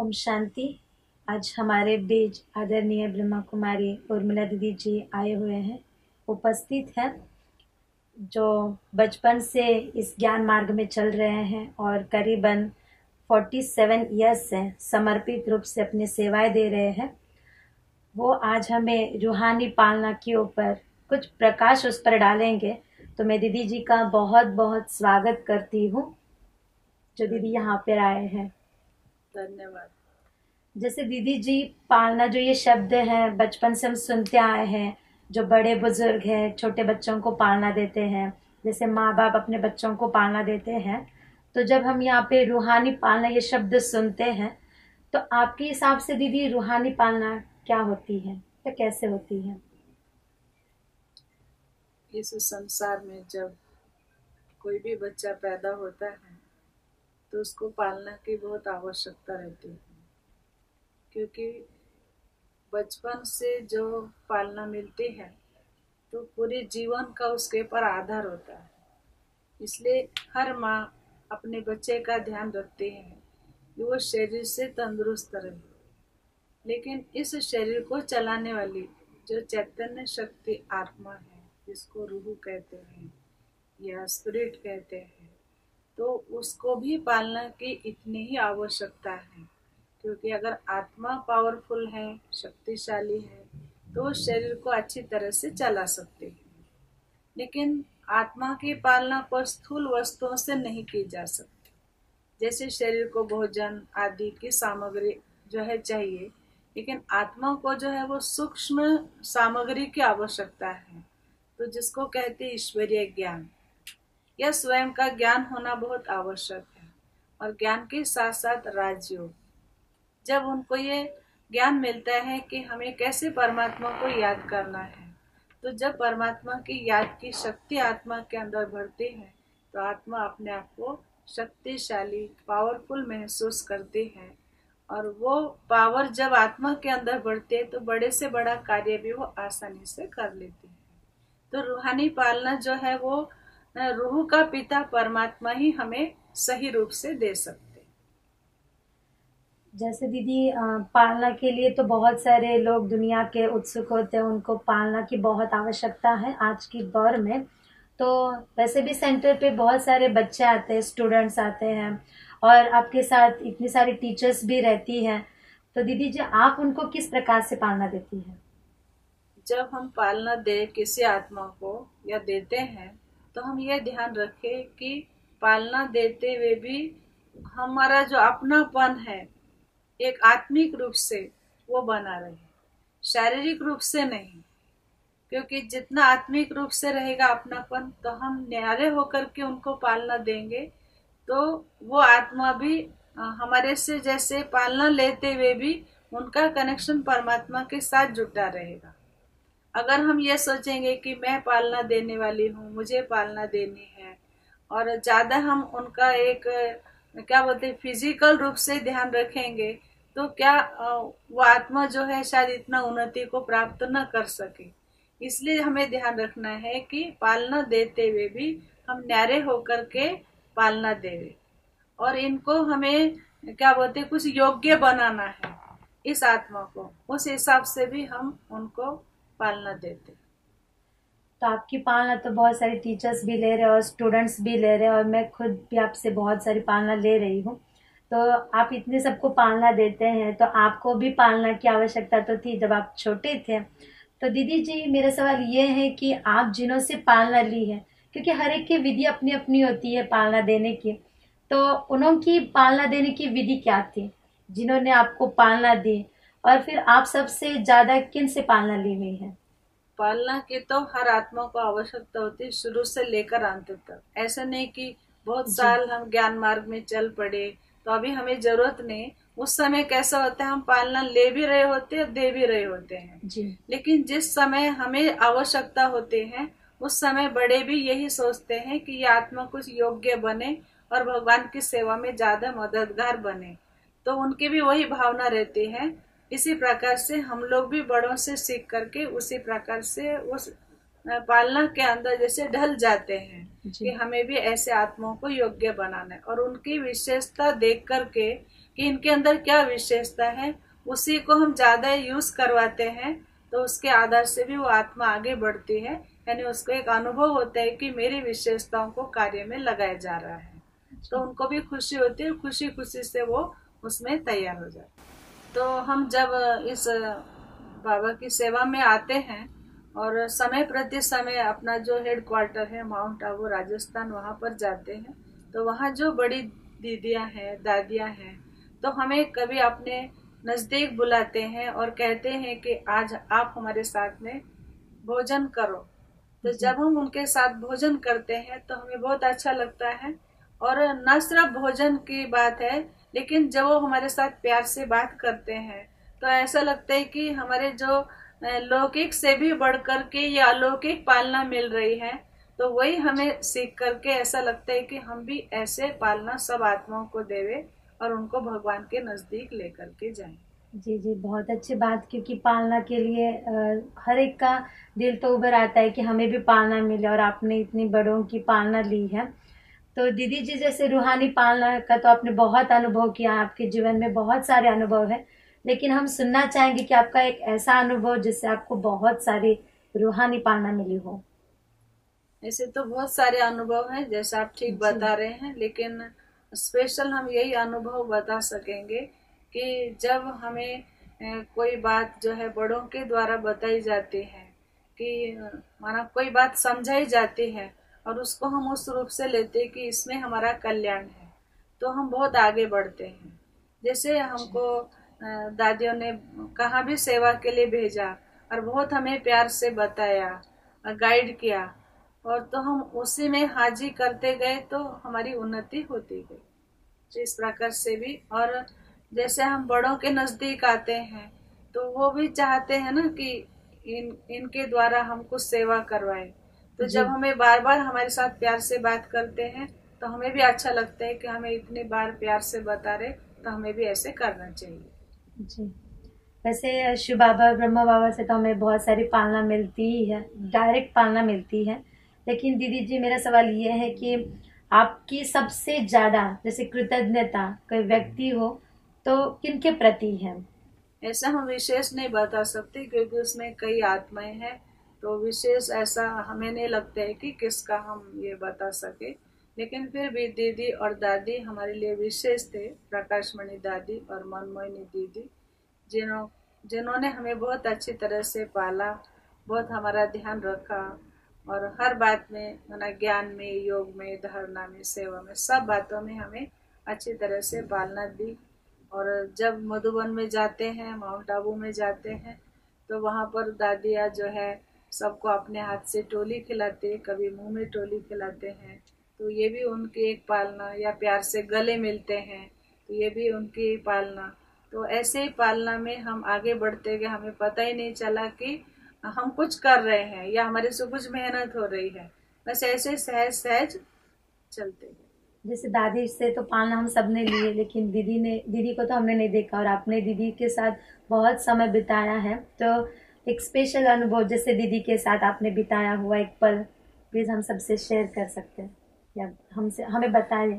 ओम शांति। आज हमारे बीच आदरणीय ब्रह्मा कुमारी उर्मिला दीदी जी आए हुए हैं, उपस्थित हैं, जो बचपन से इस ज्ञान मार्ग में चल रहे हैं और करीबन 47 ईयर्स से समर्पित रूप से अपनी सेवाएं दे रहे हैं। वो आज हमें रूहानी पालना के ऊपर कुछ प्रकाश उस पर डालेंगे। तो मैं दीदी जी का बहुत बहुत स्वागत करती हूँ, जो दीदी यहाँ पर आए हैं। धन्यवाद। जैसे दीदी जी, पालना जो ये शब्द है बचपन से हम सुनते आए हैं, जो बड़े बुजुर्ग हैं छोटे बच्चों को पालना देते हैं, जैसे माँ बाप अपने बच्चों को पालना देते हैं। तो जब हम यहाँ पे रूहानी पालना ये शब्द सुनते हैं, तो आपके हिसाब से दीदी रूहानी पालना क्या होती है या कैसे होती है? इस संसार में जब कोई भी बच्चा पैदा होता है तो उसको पालना की बहुत आवश्यकता रहती है, क्योंकि बचपन से जो पालना मिलती है तो पूरे जीवन का उसके पर आधार होता है। इसलिए हर माँ अपने बच्चे का ध्यान रखती है कि वो शरीर से तंदुरुस्त रहे, लेकिन इस शरीर को चलाने वाली जो चैतन्य शक्ति आत्मा है, जिसको रूह कहते हैं या स्पिरिट कहते हैं, तो उसको भी पालना की इतनी ही आवश्यकता है। क्योंकि अगर आत्मा पावरफुल है, शक्तिशाली है, तो उस शरीर को अच्छी तरह से चला सकते हैं। लेकिन आत्मा की पालना पर स्थूल वस्तुओं से नहीं की जा सकती। जैसे शरीर को भोजन आदि की सामग्री जो है चाहिए, लेकिन आत्मा को जो है वो सूक्ष्म सामग्री की आवश्यकता है। तो जिसको कहते हैं ईश्वरीय ज्ञान, यह स्वयं का ज्ञान होना बहुत आवश्यक है। और ज्ञान के साथ साथ राजयोग, जब उनको ये ज्ञान मिलता है कि हमें कैसे परमात्मा को याद करना है, तो जब परमात्मा की याद की शक्ति आत्मा के अंदर बढ़ती है तो आत्मा अपने आप को शक्तिशाली पावरफुल महसूस करती है। और वो पावर जब आत्मा के अंदर बढ़ती है तो बड़े से बड़ा कार्य भी वो आसानी से कर लेती है। तो रूहानी पालना जो है वो रूह का पिता परमात्मा ही हमें सही रूप से दे सकते। जैसे दीदी, पालना के लिए तो बहुत सारे लोग दुनिया के उत्सुक होते हैं, उनको पालना की बहुत आवश्यकता है आज की दौर में। तो वैसे भी सेंटर पे बहुत सारे बच्चे आते हैं, स्टूडेंट्स आते हैं, और आपके साथ इतनी सारी टीचर्स भी रहती हैं। तो दीदी जी, आप उनको किस प्रकार से पालना देती हैं? जब हम पालना दे किसी आत्मा को या देते हैं, तो हम ये ध्यान रखें कि पालना देते हुए भी हमारा जो अपनापन है एक आत्मिक रूप से वो बना रहे, शारीरिक रूप से नहीं। क्योंकि जितना आत्मिक रूप से रहेगा अपनापन, तो हम न्यारे होकर के उनको पालना देंगे, तो वो आत्मा भी हमारे से जैसे पालना लेते हुए भी उनका कनेक्शन परमात्मा के साथ जुटा रहेगा। अगर हम ये सोचेंगे कि मैं पालना देने वाली हूँ, मुझे पालना देनी है, और ज्यादा हम उनका एक क्या बोलते हैं फिजिकल रूप से ध्यान रखेंगे, तो क्या वो आत्मा जो है शायद इतना उन्नति को प्राप्त न कर सके। इसलिए हमें ध्यान रखना है कि पालना देते हुए भी हम न्यारे होकर के पालना देवे, और इनको हमें क्या बोलते हैं कुछ योग्य बनाना है इस आत्मा को, उस हिसाब से भी हम उनको पालना देते। तो आपकी पालना तो बहुत सारे टीचर्स भी ले रहे हैं और स्टूडेंट्स भी ले रहे हैं, और मैं खुद भी आपसे बहुत सारी पालना ले रही हूँ। तो आप इतने सबको पालना देते हैं, तो आपको भी पालना की आवश्यकता तो थी जब आप छोटे थे। तो दीदी जी, मेरा सवाल ये है कि आप जिन्हों से पालना ली है, क्योंकि हर एक की विधि अपनी अपनी होती है पालना देने की, तो उनकी पालना देने की विधि क्या थी जिन्होंने आपको पालना दी, और फिर आप सबसे ज्यादा किन से पालना ली हुई है? पालना की तो हर आत्मा को आवश्यकता होती है, शुरू से लेकर अंत तक। ऐसा नहीं कि बहुत साल हम ज्ञान मार्ग में चल पड़े तो अभी हमें जरूरत नहीं। उस समय कैसा होता है, हम पालना ले भी रहे होते हैं, दे भी रहे होते हैं जी। लेकिन जिस समय हमें आवश्यकता होती है उस समय बड़े भी यही सोचते हैं कि ये आत्मा कुछ योग्य बने और भगवान की सेवा में ज्यादा मददगार बने, तो उनकी भी वही भावना रहती है। इसी प्रकार से हम लोग भी बड़ों से सीख करके उसी प्रकार से उस पालना के अंदर जैसे ढल जाते हैं जी कि हमें भी ऐसे आत्माओं को योग्य बनाना है, और उनकी विशेषता देख करके कि इनके अंदर क्या विशेषता है उसी को हम ज्यादा यूज करवाते हैं, तो उसके आधार से भी वो आत्मा आगे बढ़ती है। यानी उसको एक अनुभव होता है कि मेरी विशेषताओं को कार्य में लगाया जा रहा है, तो उनको भी खुशी होती है, खुशी खुशी से वो उसमें तैयार हो जाते। तो हम जब इस बाबा की सेवा में आते हैं और समय प्रति समय अपना जो हेड क्वार्टर है माउंट आबू राजस्थान वहां पर जाते हैं, तो वहाँ जो बड़ी दीदियां हैं, दादियां हैं, तो हमें कभी अपने नजदीक बुलाते हैं और कहते हैं कि आज आप हमारे साथ में भोजन करो। तो जब हम उनके साथ भोजन करते हैं तो हमें बहुत अच्छा लगता है। और न सिर्फ भोजन की बात है, लेकिन जब वो हमारे साथ प्यार से बात करते हैं तो ऐसा लगता है कि हमारे जो लौकिक से भी बढ़ करके ये अलौकिक पालना मिल रही है। तो वही हमें सीख करके ऐसा लगता है कि हम भी ऐसे पालना सब आत्माओं को देवे और उनको भगवान के नजदीक लेकर के जाएं। जी जी, बहुत अच्छी बात, क्योंकि पालना के लिए हर एक का दिल तो उभर आता है कि हमें भी पालना मिले, और आपने इतनी बड़ों की पालना ली है। तो दीदी जी, जैसे रूहानी पालना का तो आपने बहुत अनुभव किया, आपके जीवन में बहुत सारे अनुभव है, लेकिन हम सुनना चाहेंगे कि आपका एक ऐसा अनुभव जिससे आपको बहुत सारी रूहानी पालना मिली हो। ऐसे तो बहुत सारे अनुभव हैं जैसा आप ठीक जी बता रहे हैं, लेकिन स्पेशल हम यही अनुभव बता सकेंगे कि जब हमें कोई बात जो है बड़ों के द्वारा बताई जाती है, कि माना कोई बात समझाई जाती है और उसको हम उस रूप से लेते हैं कि इसमें हमारा कल्याण है, तो हम बहुत आगे बढ़ते हैं। जैसे हमको दादियों ने कहाँ भी सेवा के लिए भेजा और बहुत हमें प्यार से बताया, गाइड किया, और तो हम उसी में हाजी करते गए तो हमारी उन्नति होती गई। तो इस प्रकार से भी, और जैसे हम बड़ों के नजदीक आते हैं तो वो भी चाहते हैं ना कि इनके द्वारा हम कुछ सेवा करवाए। तो जी जब हमें बार बार हमारे साथ प्यार से बात करते हैं तो हमें भी अच्छा लगता है कि हमें इतनी बार प्यार से बता रहे, तो हमें भी ऐसे करना चाहिए। जी। वैसे शिव बाबा, ब्रह्मा बाबा से तो हमें बहुत सारी पालना मिलती ही है, डायरेक्ट पालना मिलती है। लेकिन दीदी जी, मेरा सवाल ये है कि आपकी सबसे ज्यादा जैसे कृतज्ञता कोई व्यक्ति हो तो किनके प्रति है? ऐसा हम विशेष नहीं बता सकते क्योंकि उसमें कई आत्माएं हैं, तो विशेष ऐसा हमें नहीं लगता है कि किसका हम ये बता सके। लेकिन फिर भी दीदी और दादी हमारे लिए विशेष थे, प्रकाशमणि दादी और मनमोहिनी दीदी, जिन्होंने हमें बहुत अच्छी तरह से पाला, बहुत हमारा ध्यान रखा, और हर बात में माना ज्ञान में, योग में, धारणा में, सेवा में, सब बातों में हमें अच्छी तरह से पालना दी। और जब मधुबन में जाते हैं, माउंट आबू में जाते हैं, तो वहाँ पर दादिया जो है सबको अपने हाथ से टोली खिलाते, कभी मुंह में टोली खिलाते हैं, तो ये भी उनकी एक पालना। या प्यार से गले मिलते हैं तो ये भी उनकी पालना। तो ऐसे ही पालना में हम आगे बढ़ते गए, हमें पता ही नहीं चला कि हम कुछ कर रहे हैं या हमारे से कुछ मेहनत हो रही है, बस ऐसे सहज सहज चलते गए। जैसे दादी से तो पालना हम सब ने लिए, लेकिन दीदी को तो हमने नहीं देखा, और आपने दीदी के साथ बहुत समय बिताया है। तो एक स्पेशल अनुभव जैसे दीदी के साथ आपने बिताया हुआ एक पल, प्लीज हम सबसे शेयर कर सकते हैं या हमसे हमें बताएं।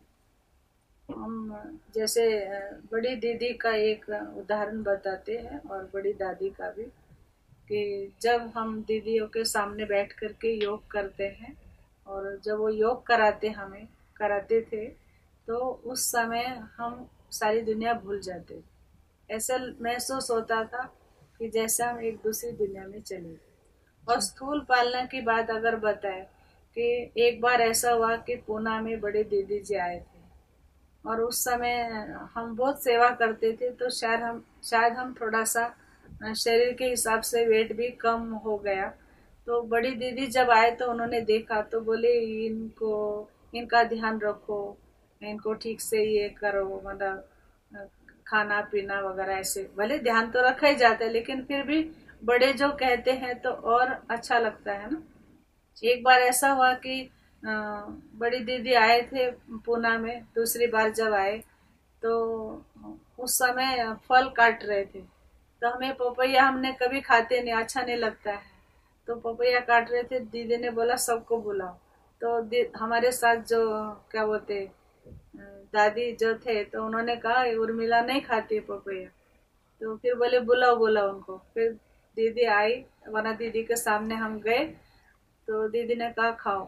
हम जैसे बड़ी दीदी का एक उदाहरण बताते हैं और बड़ी दादी का भी, कि जब हम दीदियों के सामने बैठ करके योग करते हैं और जब वो योग कराते थे, तो उस समय हम सारी दुनिया भूल जाते थे। ऐसा महसूस होता था कि जैसे हम एक दूसरी दुनिया में चले गए। और स्थूल पालना की बात अगर बताए कि एक बार ऐसा हुआ कि पूना में बड़े दीदी जी आए थे, और उस समय हम बहुत सेवा करते थे, तो शायद हम थोड़ा सा शरीर के हिसाब से वेट भी कम हो गया। तो बड़ी दीदी जब आए तो उन्होंने देखा तो बोले इनका ध्यान रखो, इनको ठीक से ये करो, मतलब खाना पीना वगैरह। ऐसे भले ध्यान तो रखा ही जाता है, लेकिन फिर भी बड़े जो कहते हैं तो और अच्छा लगता है ना। एक बार ऐसा हुआ कि बड़ी दीदी आए थे पूना में, दूसरी बार जब आए तो उस समय फल काट रहे थे, तो हमें पपैया हमने कभी खाते नहीं, अच्छा नहीं लगता है, तो पपैया काट रहे थे, दीदी ने बोला सबको बुलाओ। तो हमारे साथ जो क्या बोलते दादी जो थे, तो उन्होंने कहा उर्मिला नहीं खाती है पपैया। तो फिर बोले बुलाओ बुलाओ उनको। फिर दीदी आई, वरना दीदी के सामने हम गए, तो दीदी ने कहा खाओ,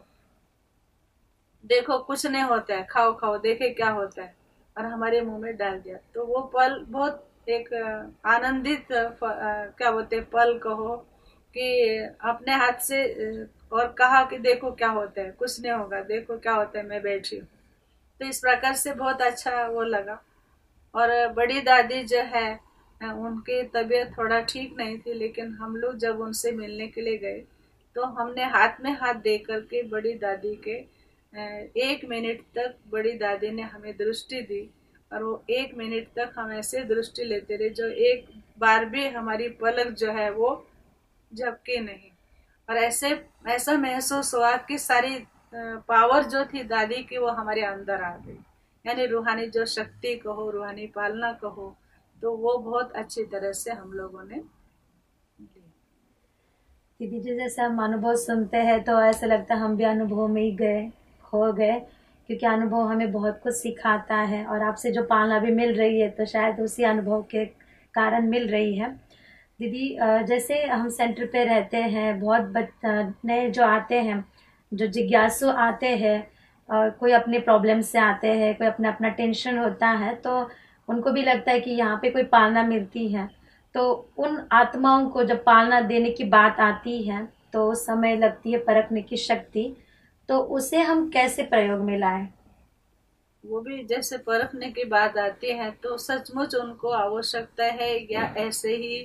देखो कुछ नहीं होता है, खाओ खाओ देखे क्या होता है, और हमारे मुंह में डाल दिया। तो वो पल बहुत एक आनंदित क्या बोलते पल कहो कि अपने हाथ से और कहा कि देखो क्या होता है, कुछ नहीं होगा, देखो क्या होता है, मैं बैठी हूँ। तो इस प्रकार से बहुत अच्छा वो लगा। और बड़ी दादी जो है उनकी तबीयत थोड़ा ठीक नहीं थी, लेकिन हम लोग जब उनसे मिलने के लिए गए तो हमने हाथ में हाथ दे करके बड़ी दादी के 1 मिनट तक बड़ी दादी ने हमें दृष्टि दी। और वो 1 मिनट तक हम ऐसे दृष्टि लेते रहे, जो एक बार भी हमारी पलक जो है वो झपकी नहीं। और ऐसा महसूस हुआ कि सारी पावर जो थी दादी की वो हमारे अंदर आ गई। यानी रूहानी जो शक्ति कहो, रूहानी पालना कहो, तो वो बहुत अच्छी तरह से हम लोगों ने ली। दीदी जी जैसे हम अनुभव सुनते हैं तो ऐसा लगता है हम भी अनुभव में ही गए, खो गए, क्योंकि अनुभव हमें बहुत कुछ सिखाता है। और आपसे जो पालना भी मिल रही है तो शायद उसी अनुभव के कारण मिल रही है। दीदी जैसे हम सेंटर पे रहते हैं, बहुत नए जो आते हैं, जो जिज्ञासु आते हैं, कोई अपने प्रॉब्लम से आते हैं, कोई अपना अपना टेंशन होता है, तो उनको भी लगता है कि यहाँ पे कोई पालना मिलती है। तो उन आत्माओं को जब पालना देने की बात आती है तो उस समय लगती है परखने की शक्ति, तो उसे हम कैसे प्रयोग में लाएं? वो भी जैसे परखने की बात आती है तो सचमुच उनको आवश्यकता है, या ऐसे ही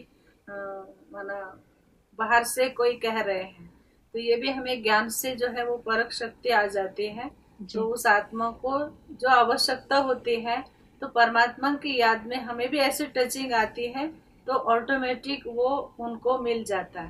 माना बाहर से कोई कह रहे हैं, तो ये भी हमें ज्ञान से जो है वो परख शक्ति आ जाती है। तो उस आत्मा को जो आवश्यकता होती है, तो परमात्मा की याद में हमें भी ऐसी टचिंग आती है, तो ऑटोमेटिक वो उनको मिल जाता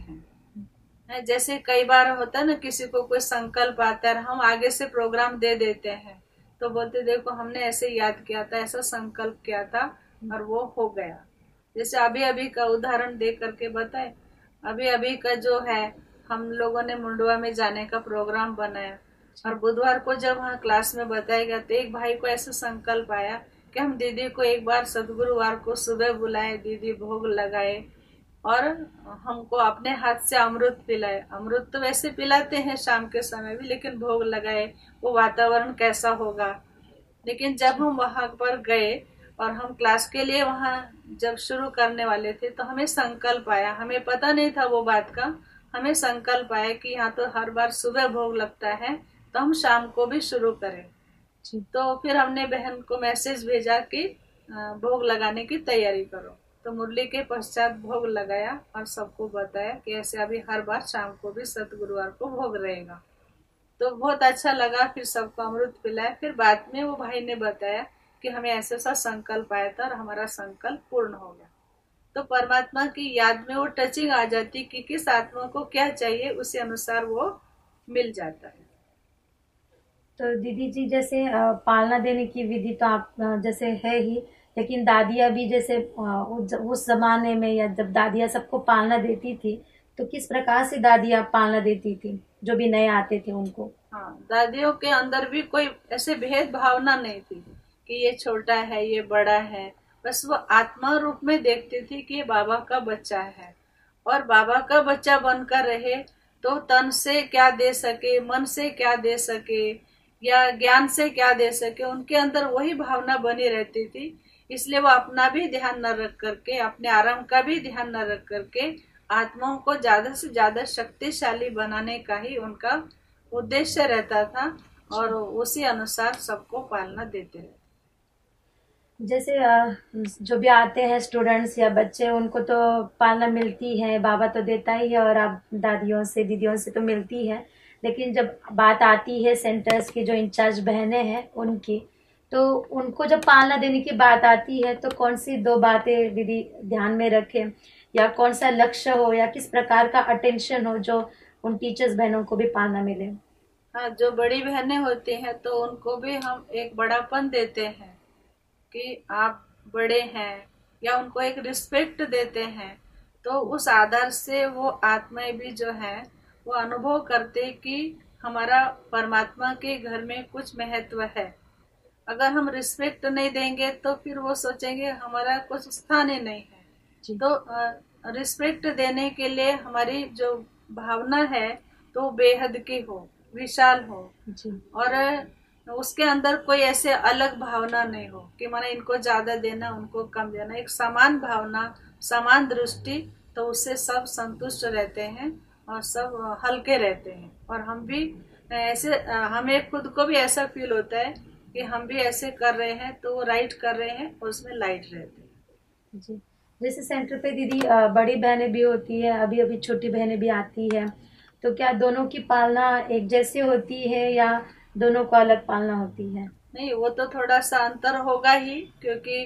है। जैसे कई बार होता है ना, किसी को कोई संकल्प आता है, हम आगे से प्रोग्राम दे देते हैं, तो बोलते देखो हमने ऐसे याद किया था, ऐसा संकल्प किया था और वो हो गया। जैसे अभी अभी का उदाहरण दे करके बताए, अभी अभी का जो है, हम लोगों ने मुंडवा में जाने का प्रोग्राम बनाया, और बुधवार को जब वहाँ क्लास में बताया गया तो एक भाई को ऐसा संकल्प आया कि हम दीदी को एक बार सदगुरुवार को सुबह बुलाए, दीदी भोग लगाए और हमको अपने हाथ से अमृत पिलाए। अमृत तो वैसे पिलाते हैं शाम के समय भी, लेकिन भोग लगाए, वो वातावरण कैसा होगा। लेकिन जब हम वहां पर गए और हम क्लास के लिए वहां जब शुरू करने वाले थे, तो हमें संकल्प आया, हमें पता नहीं था वो बात का, हमें संकल्प आया कि यहाँ तो हर बार सुबह भोग लगता है, तो हम शाम को भी शुरू करें। तो फिर हमने बहन को मैसेज भेजा कि भोग लगाने की तैयारी करो। तो मुरली के पश्चात भोग लगाया और सबको बताया कि ऐसे अभी हर बार शाम को भी सतगुरुवार को भोग रहेगा। तो बहुत अच्छा लगा, फिर सबको अमृत पिलाया। फिर बाद में वो भाई ने बताया कि हमें ऐसा सा संकल्प आया था और हमारा संकल्प पूर्ण हो गया। तो परमात्मा की याद में वो टचिंग आ जाती कि किस आत्मा को क्या चाहिए, उसी अनुसार वो मिल जाता है। तो दीदी जी जैसे पालना देने की विधि तो आप जैसे है ही, लेकिन दादियाँ भी जैसे उस जमाने में या जब दादियाँ सबको पालना देती थी, तो किस प्रकार से दादियाँ पालना देती थी जो भी नए आते थे उनको? हाँ, दादियों के अंदर भी कोई ऐसे भेद भावना नहीं थी कि ये छोटा है ये बड़ा है, बस वो आत्मा रूप में देखती थी कि ये बाबा का बच्चा है, और बाबा का बच्चा बनकर रहे, तो तन से क्या दे सके, मन से क्या दे सके, या ज्ञान से क्या दे सके, उनके अंदर वही भावना बनी रहती थी। इसलिए वो अपना भी ध्यान न रख करके, अपने आराम का भी ध्यान न रख करके, आत्माओं को ज्यादा से ज्यादा शक्तिशाली बनाने का ही उनका उद्देश्य रहता था, और उसी अनुसार सबको पालना देते रहते। जैसे जो भी आते हैं स्टूडेंट्स या बच्चे, उनको तो पालना मिलती है, बाबा तो देता ही है, और आप दादियों से दीदियों से तो मिलती है। लेकिन जब बात आती है सेंटर्स की जो इंचार्ज बहनें हैं उनकी, तो उनको जब पालना देने की बात आती है तो कौन सी 2 बातें दीदी ध्यान में रखें, या कौन सा लक्ष्य हो, या किस प्रकार का अटेंशन हो जो उन टीचर्स बहनों को भी पालना मिले? हाँ, जो बड़ी बहनें होती हैं तो उनको भी हम एक बड़ापन देते हैं कि आप बड़े हैं, या उनको एक रिस्पेक्ट देते हैं। तो उस आधार से वो आत्माएं भी जो है वो अनुभव करते कि हमारा परमात्मा के घर में कुछ महत्व है। अगर हम रिस्पेक्ट नहीं देंगे तो फिर वो सोचेंगे हमारा कुछ स्थान ही नहीं है। तो रिस्पेक्ट देने के लिए हमारी जो भावना है तो बेहद की हो, विशाल हो और उसके अंदर कोई ऐसे अलग भावना नहीं हो कि माना इनको ज्यादा देना उनको कम देना। एक समान भावना, समान दृष्टि, तो उससे सब संतुष्ट रहते हैं और सब हल्के रहते हैं। और हम भी ऐसे, हमें खुद को भी ऐसा फील होता है कि हम भी ऐसे कर रहे हैं तो वो राइट कर रहे हैं और उसमें लाइट रहते हैं। जी, जैसे सेंटर पे दीदी बड़ी बहनें भी होती है, अभी अभी छोटी बहनें भी आती है, तो क्या दोनों की पालना एक जैसी होती है या दोनों को अलग पालना होती है? नहीं, वो तो थोड़ा सा अंतर होगा ही, क्योंकि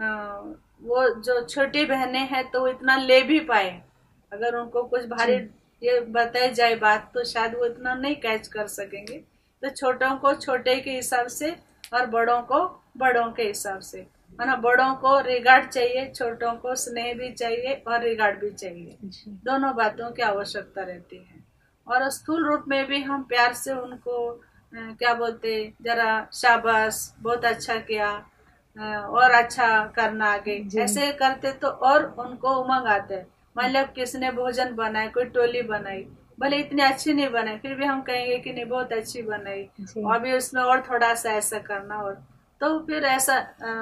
वो जो छोटी बहनें हैं तो वो इतना ले भी पाए। अगर उनको कुछ भारी ये बताई जाए बात तो शायद वो इतना नहीं कैच कर सकेंगे। तो छोटों को छोटे के हिसाब से और बड़ों को बड़ों के हिसाब से, है ना। बड़ों को रिगार्ड चाहिए, छोटों को स्नेह भी चाहिए और रिगार्ड भी चाहिए। दोनों बातों की आवश्यकता रहती है। और स्थूल रूप में भी हम प्यार से उनको क्या बोलते, जरा शाबाश, बहुत अच्छा किया, और अच्छा करना आगे, ऐसे करते तो और उनको उमंग आते है। मान लो किसने भोजन बनाए, कोई टोली बनाई, भले इतनी अच्छी नहीं बनाई फिर भी हम कहेंगे कि नहीं बहुत अच्छी बनाई, और भी उसमें और थोड़ा सा ऐसा करना। और तो फिर ऐसा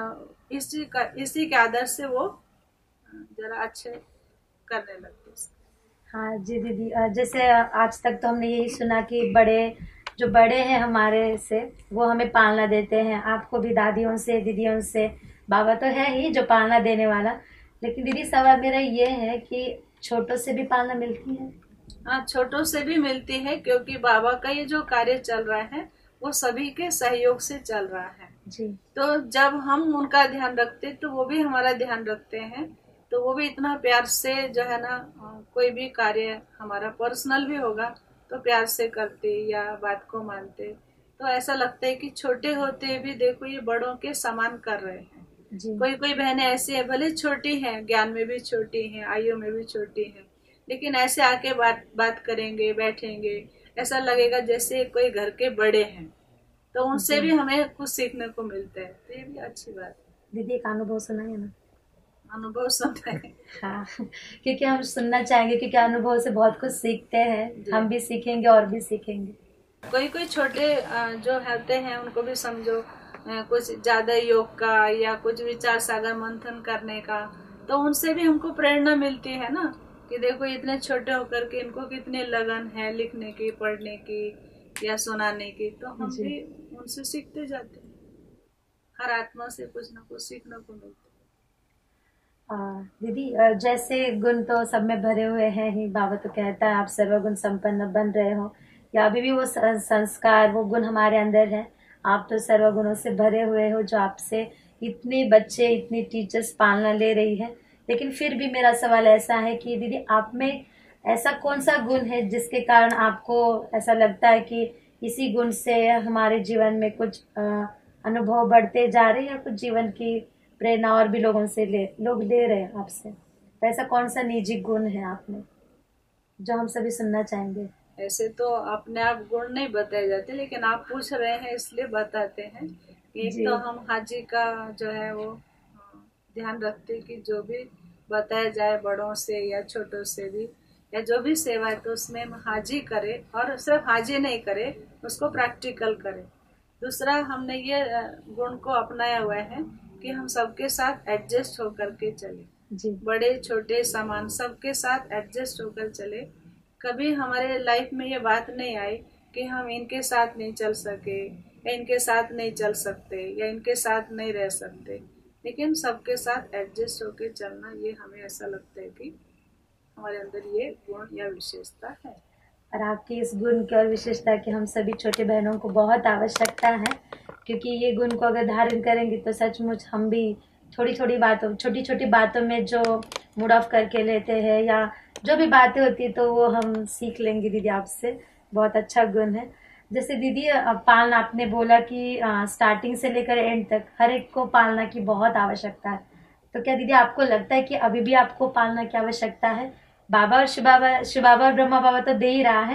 इसी के आदर से वो जरा अच्छे करने लगते। हाँ जी दीदी, जैसे आज तक तो हमने यही सुना कि जो बड़े हैं हमारे से वो हमें पालना देते हैं। आपको भी दादियों से, दीदियों से, बाबा तो है ही जो पालना देने वाला, लेकिन दीदी सवाल मेरा ये है कि छोटों से भी पालना मिलती है? हाँ, छोटों से भी मिलती है, क्योंकि बाबा का ये जो कार्य चल रहा है वो सभी के सहयोग से चल रहा है जी। तो जब हम उनका ध्यान रखते तो वो भी हमारा ध्यान रखते हैं। तो वो भी इतना प्यार से जो है ना, कोई भी कार्य हमारा पर्सनल भी होगा तो प्यार से करते या बात को मानते। तो ऐसा लगता है कि छोटे होते भी देखो ये बड़ों के समान कर रहे हैं जी। कोई कोई बहनें ऐसी है, भले छोटी हैं, ज्ञान में भी छोटी हैं, आयु में भी छोटी हैं, लेकिन ऐसे आके बात करेंगे, बैठेंगे, ऐसा लगेगा जैसे कोई घर के बड़े हैं। तो उनसे भी हमें कुछ सीखने को मिलता है, तो ये भी अच्छी बात है। दीदी एक अनुभव सुनाइए ना। अनुभव सुनते हैं? हाँ, क्योंकि हम सुनना चाहेंगे, क्योंकि अनुभव से बहुत कुछ सीखते हैं, हम भी सीखेंगे और भी सीखेंगे। कोई कोई छोटे जो होते हैं उनको भी समझो, कुछ ज्यादा योग का या कुछ विचार सागर मंथन करने का, तो उनसे भी हमको प्रेरणा मिलती है ना, कि देखो इतने छोटे होकर के इनको कितनी लगन है लिखने की, पढ़ने की या सुनाने की। तो हम भी उनसे सीखते जाते हैं। हर आत्मा से कुछ ना कुछ सीखने को मिलता है। दीदी जैसे गुण तो सब में भरे हुए हैं ही, बाबा तो कहता है आप सर्वगुण संपन्न बन रहे हो, या अभी भी वो संस्कार, वो गुण हमारे अंदर है। आप तो सर्वगुणों से भरे हुए हो, जो आपसे इतने बच्चे, इतनी टीचर्स पालना ले रही है। लेकिन फिर भी मेरा सवाल ऐसा है कि दीदी आप में ऐसा कौन सा गुण है जिसके कारण आपको ऐसा लगता है कि इसी गुण से हमारे जीवन में कुछ अनुभव बढ़ते जा रहे हैं, या कुछ जीवन की प्रेरणा और भी लोगों से लोग ले रहे हैं आपसे? तो ऐसा कौन सा निजी गुण है आप में जो हम सभी सुनना चाहेंगे? ऐसे तो अपने आप गुण नहीं बताए जाते, लेकिन आप पूछ रहे हैं इसलिए बताते हैं। एक तो हम हाजी का जो है वो ध्यान रखते कि जो भी बताया जाए बड़ों से या छोटों से भी, या जो भी सेवा है तो उसमें हम हाजी करे, और सिर्फ हाजी नहीं करे, उसको प्रैक्टिकल करे। दूसरा हमने ये गुण को अपनाया हुआ है कि हम सबके साथ एडजस्ट होकर के चले, बड़े छोटे सामान सबके साथ एडजस्ट होकर चले। कभी हमारे लाइफ में ये बात नहीं आई कि हम इनके साथ नहीं चल सके, या इनके साथ नहीं चल सकते, या इनके साथ नहीं रह सकते, लेकिन सबके साथ एडजस्ट होकर चलना, ये हमें ऐसा लगता है कि हमारे अंदर ये गुण या विशेषता है। और आपकी इस गुण की और विशेषता की हम सभी छोटे बहनों को बहुत आवश्यकता है, क्योंकि ये गुण को अगर धारण करेंगे तो सचमुच हम भी छोटी छोटी बातों में जो मूड ऑफ करके लेते हैं, या जो भी बातें होती है, तो वो हम सीख लेंगे दीदी आपसे। बहुत अच्छा गुण है। जैसे दीदी पालना, आपने बोला कि स्टार्टिंग से लेकर एंड तक हर एक को पालना की बहुत आवश्यकता है, तो क्या दीदी आपको लगता है कि अभी भी आपको पालना की आवश्यकता है? बाबा और शिव बाबा और ब्रह्मा बाबा तो दे ही रहा है,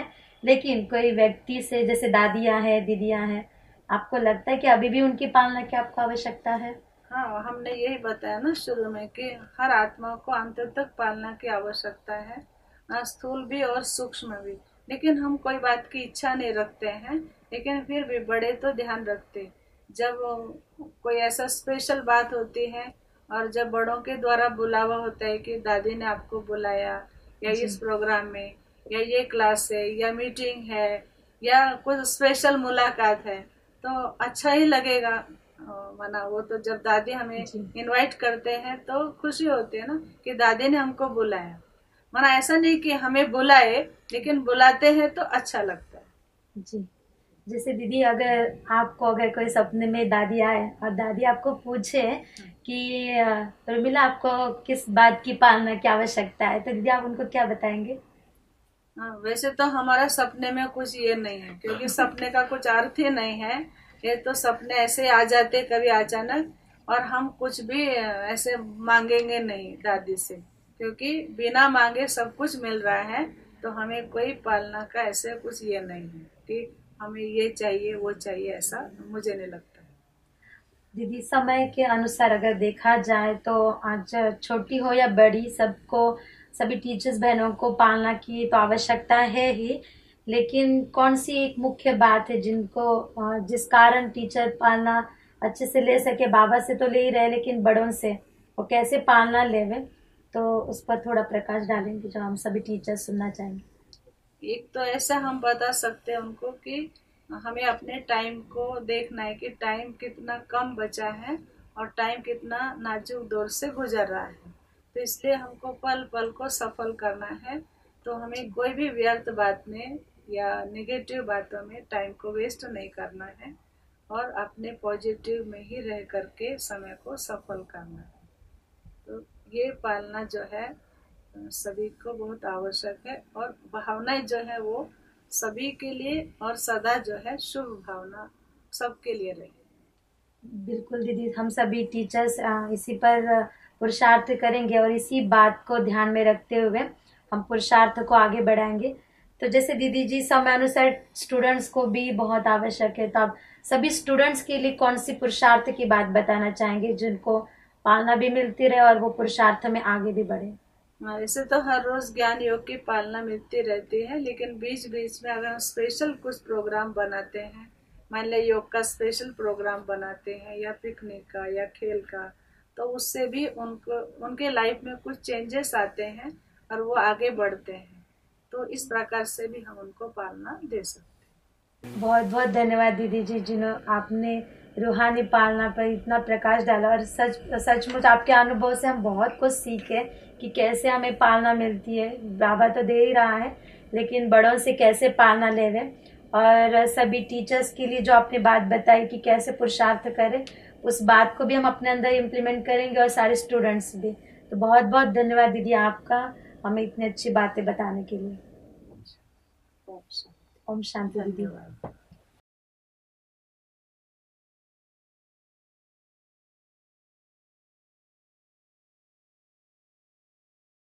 लेकिन कोई व्यक्ति से, जैसे दादियां हैं, दीदियां हैं, आपको लगता है कि अभी भी उनकी पालना की आपको आवश्यकता है? हाँ, हमने यही बताया ना शुरू में कि हर आत्मा को अंत तक पालना की आवश्यकता है, स्थूल भी और सूक्ष्म भी। लेकिन हम कोई बात की इच्छा नहीं रखते हैं, लेकिन फिर भी बड़े तो ध्यान रखते। जब कोई ऐसा स्पेशल बात होती है और जब बड़ों के द्वारा बुलावा होता है कि दादी ने आपको बुलाया, या जी इस प्रोग्राम में, या ये क्लास है, या मीटिंग है, या कुछ स्पेशल मुलाकात है, तो अच्छा ही लगेगा। माना वो तो जब दादी हमें जी इनवाइट करते हैं तो खुशी होती है ना कि दादी ने हमको बुलाया। माना ऐसा नहीं कि हमें बुलाए, लेकिन बुलाते हैं तो अच्छा लगता है। जी। जैसे दीदी, अगर कोई सपने में दादी आए और दादी आपको पूछे कि उर्मिला, आपको किस बात की पालना की आवश्यकता है, तो दीदी आप उनको क्या बताएंगे? हाँ, वैसे तो हमारा सपने में कुछ ये नहीं है, क्योंकि सपने का कुछ अर्थ ही नहीं है। ये तो सपने ऐसे आ जाते कभी अचानक, और हम कुछ भी ऐसे मांगेंगे नहीं दादी से, क्योंकि बिना मांगे सब कुछ मिल रहा है। तो हमें कोई पालना का ऐसे कुछ ये नहीं है कि हमें ये चाहिए वो चाहिए, ऐसा मुझे नहीं लगता है। दीदी, समय के अनुसार अगर देखा जाए तो आज छोटी हो या बड़ी, सबको, सभी टीचर्स बहनों को पालना की तो आवश्यकता है ही। लेकिन कौन सी एक मुख्य बात है जिस कारण टीचर पालना अच्छे से ले सके? बाबा से तो ले ही रहे, लेकिन बड़ों से वो कैसे पालना लेवे, तो उस पर थोड़ा प्रकाश डालेंगे जो हम सभी टीचर्स सुनना चाहेंगे। एक तो ऐसा हम बता सकते हैं उनको कि हमें अपने टाइम को देखना है कि टाइम कितना कम बचा है और टाइम कितना नाजुक दौर से गुजर रहा है। तो इसलिए हमको पल पल को सफल करना है। तो हमें कोई भी व्यर्थ बात में या निगेटिव बातों में टाइम को वेस्ट नहीं करना है, और अपने पॉजिटिव में ही रह करके समय को सफल करना है। तो ये पालना जो है सभी को बहुत आवश्यक है, और भावनाएं जो है वो सभी के लिए और सदा जो है शुभ भावना सबके लिए रहे। बिल्कुल दीदी, हम सभी टीचर्स इसी पर पुरुषार्थ करेंगे और इसी बात को ध्यान में रखते हुए हम पुरुषार्थ को आगे बढ़ाएंगे। तो जैसे दीदी जी, समय अनुसार स्टूडेंट्स को भी बहुत आवश्यक है, तो आप सभी स्टूडेंट्स के लिए कौन सी पुरुषार्थ की बात बताना चाहेंगे जिनको पालना भी मिलती रहे और वो पुरुषार्थ में आगे भी बढ़े? ऐसे तो हर रोज ज्ञान योग की पालना मिलती रहती है, लेकिन बीच बीच में अगर हम स्पेशल कुछ प्रोग्राम बनाते हैं, मान लिया योग का स्पेशल प्रोग्राम बनाते हैं या पिकनिक का या खेल का, तो उससे भी उनको उनके लाइफ में कुछ चेंजेस आते हैं और वो आगे बढ़ते हैं। तो इस प्रकार से भी हम उनको पालना दे सकते हैं। बहुत बहुत धन्यवाद दीदी जी, जिन्होंने आपने रूहानी पालना पर इतना प्रकाश डाला। और सचमुच आपके अनुभव से हम बहुत कुछ सीखे कि कैसे हमें पालना मिलती है। बाबा तो दे ही रहा है, लेकिन बड़ों से कैसे पालना लेवे। और सभी टीचर्स के लिए जो आपने बात बताई कि कैसे पुरुषार्थ करें, उस बात को भी हम अपने अंदर इम्प्लीमेंट करेंगे, और सारे स्टूडेंट्स भी। तो बहुत बहुत धन्यवाद दीदी आपका, हमें इतनी अच्छी बातें बताने के लिए। ओम शांति। ओम शांति दीदी। धन्यवाद।